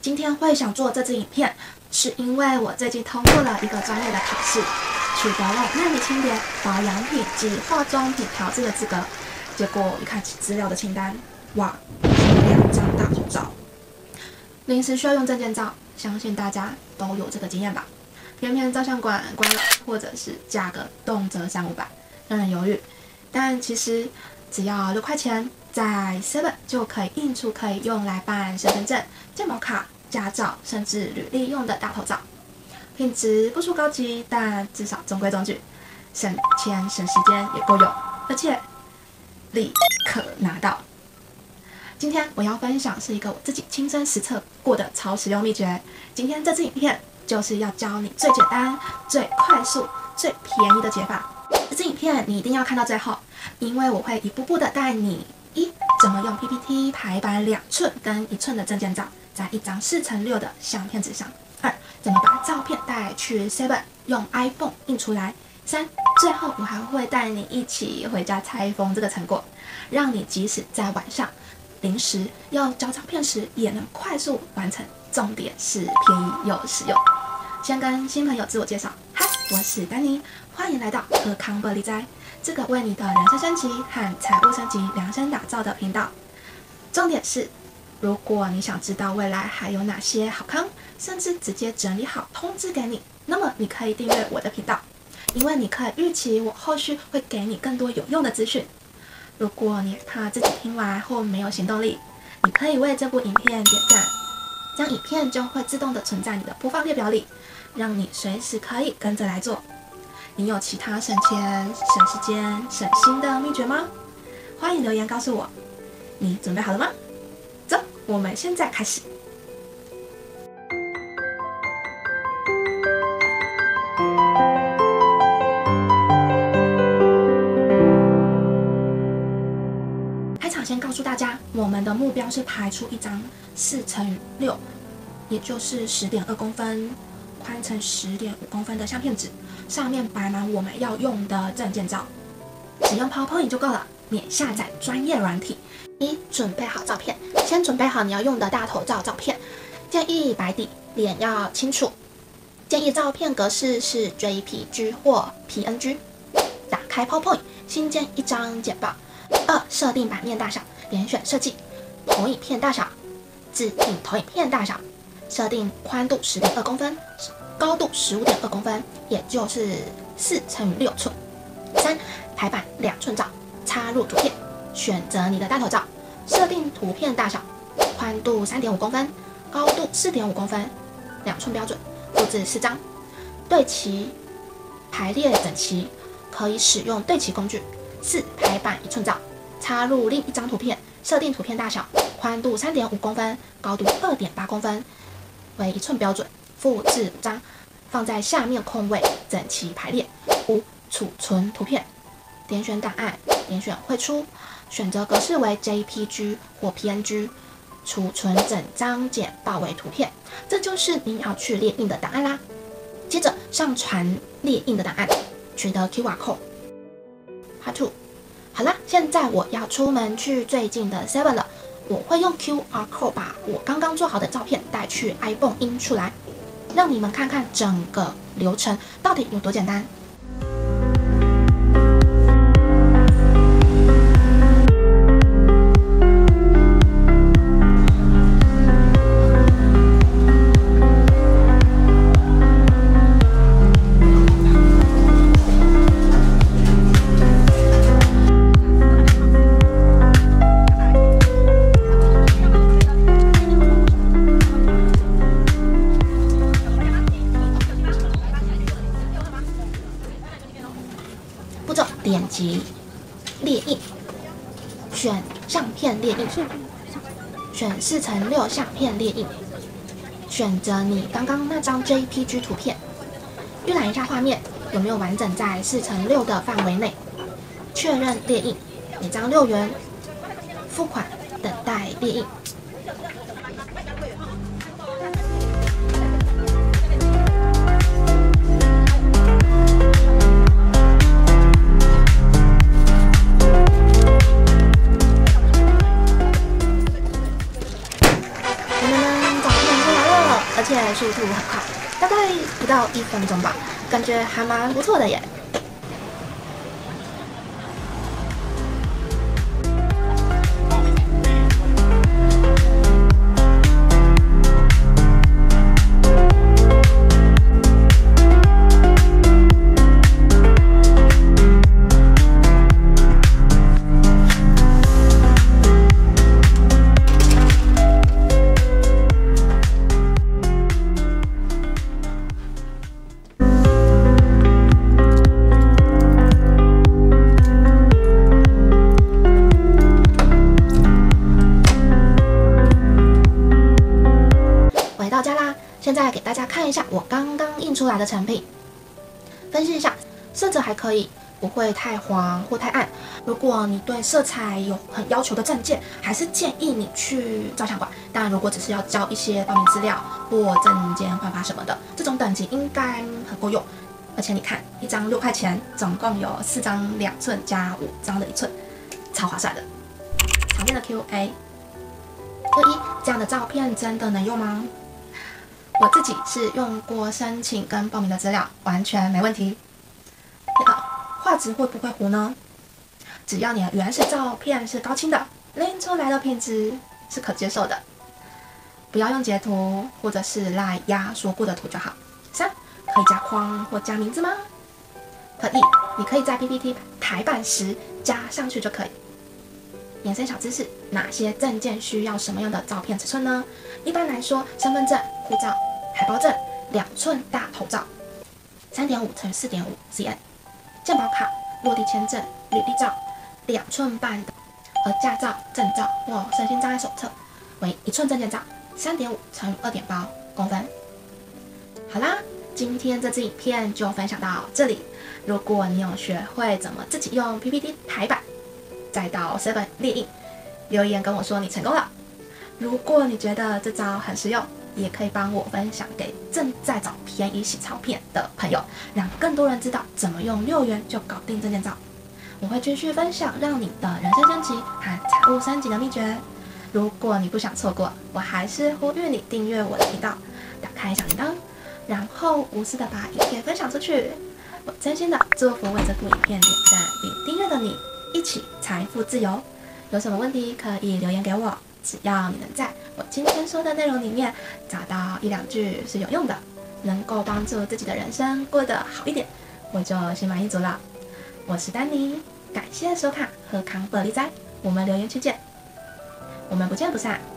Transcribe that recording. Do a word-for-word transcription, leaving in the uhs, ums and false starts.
今天会想做这支影片，是因为我最近通过了一个专业的考试，取得了纳米清洁、保养品及化妆品调制的资格。结果一看资料的清单，哇，是两张大头照。临时需要用证件照，相信大家都有这个经验吧？偏偏照相馆关了，或者是价格动辄三五百，让人犹豫。但其实只要六块钱，在 Seven 就可以印出可以用来办身份证、健保卡、驾照，甚至履历用的大头照。品质不出高级，但至少中规中矩，省钱省时间也够用，而且立刻拿到。今天我要分享是一个我自己亲身实测过的超实用秘诀。今天这支影片就是要教你最简单、最快速、最便宜的解法。这支影片你一定要看到最后，因为我会一步步的带你：一、怎么用 P P T 排版两寸跟一寸的证件照，在一张四乘六的相片纸上；二、怎么把照片带去 Seven 用 iPhone 印出来；三、最后我还会带你一起回家拆封这个成果，让你即使在晚上临时要交照片时也能快速完成。重点是便宜又实用。先跟新朋友自我介绍，嗨，我是丹妮，欢迎来到和康伯利斋，这个为你的人生升级和财务升级量身打造的频道。重点是，如果你想知道未来还有哪些好康，甚至直接整理好通知给你，那么你可以订阅我的频道，因为你可以预期我后续会给你更多有用的资讯。如果你怕自己听完后没有行动力，你可以为这部影片点赞，这样影片就会自动的存在你的播放列表里，让你随时可以跟着来做。你有其他省钱、省时间、省心的秘诀吗？欢迎留言告诉我。你准备好了吗？走，我们现在开始。开场先告诉大家，我们的目标是排出一张四乘以六，也就是十点二公分，宽乘十点五公分的相片纸，上面摆满我们要用的证件照。只用 PowerPoint 就够了，免下载专业软体。一、准备好照片，先准备好你要用的大头照照片，建议白底，脸要清楚。建议照片格式是 J P G 或 P N G。打开 PowerPoint， 新建一张简报。二、设定版面大小，点选设计，投影片大小，自定投影片大小，设定宽度 十点二公分，高度 十五点二公分，也就是四乘以六寸。三、排版两寸照，插入图片，选择你的大头照，设定图片大小，宽度 三点五公分，高度 四点五公分，两寸标准，复制四张，对齐，排列整齐，可以使用对齐工具。四、排版一寸照，插入另一张图片，设定图片大小，宽度 三点五公分，高度 二点八公分，为一寸标准，复制五张，放在下面空位，整齐排列。五、储存图片，点选档案，点选汇出，选择格式为 J P G 或 P N G， 储存整张简报为图片，这就是你要去列印的档案啦。接着上传列印的档案，取得 Q R code。Part two， 好啦，现在我要出门去最近的 Seven 了，我会用 Q R code 把我刚刚做好的照片带去 iPhone 印出来，让你们看看整个流程到底有多简单。步骤：点击列印，选相片列印，选四乘六相片列印，选择你刚刚那张 J P G 图片，预览一下画面有没有完整在四乘六的范围内，确认列印，每张六元，付款，等待列印。我们的照片出来且速度很快，大概不到一分钟吧，感觉还蛮不错的耶。 到家啦！现在给大家看一下我刚刚印出来的成品，分析一下，色泽还可以，不会太黄或太暗。如果你对色彩有很要求的证件，还是建议你去照相馆。当然，如果只是要交一些报名资料或证件换发什么的，这种等级应该很够用。而且你看，一张六块钱，总共有四张两寸加五张的一寸，超划算的。常见的 Q A， 就一这样的照片真的能用吗？我自己是用过申请跟报名的资料，完全没问题。二，画质会不会糊呢？只要你的原始照片是高清的，拎出来的品质是可接受的。不要用截图或者是赖压缩过的图就好。三，可以加框或加名字吗？可以，你可以在 P P T 排版时加上去就可以。延伸小知识，哪些证件需要什么样的照片尺寸呢？一般来说，身份证、护照、海报证两寸大头照，三点五乘以四点五 cm， 健保卡、落地签证、履历照两寸半的，而驾照、证照或身心障碍手册为一寸证件照，三点五乘以二点八公分。好啦，今天这支影片就分享到这里。如果你有学会怎么自己用 P P T 排版，再到 seven 列印，留言跟我说你成功了。如果你觉得这招很实用，也可以帮我分享给正在找便宜洗钞片的朋友，让更多人知道怎么用六元就搞定证件照。我会继续分享让你的人生升级和财务升级的秘诀。如果你不想错过，我还是呼吁你订阅我的频道，打开小铃铛，然后无私的把影片分享出去。我真心的祝福为这部影片点赞并订阅的你，一起财富自由。有什么问题可以留言给我，只要你能在我今天说的内容里面找到一两句是有用的，能够帮助自己的人生过得好一点，我就心满意足了。我是丹妮，感谢收看和康伯利哉，我们留言区见，我们不见不散。